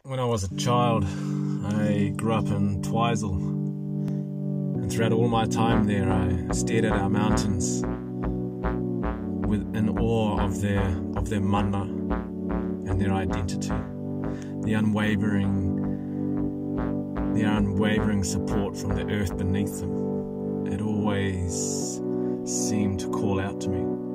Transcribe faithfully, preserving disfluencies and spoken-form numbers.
When I was a child, I grew up in Twizel, and throughout all my time there, I stared at our mountains with in awe of their of their mana and their identity, the unwavering, the unwavering support from the earth beneath them. It always seemed to call out to me.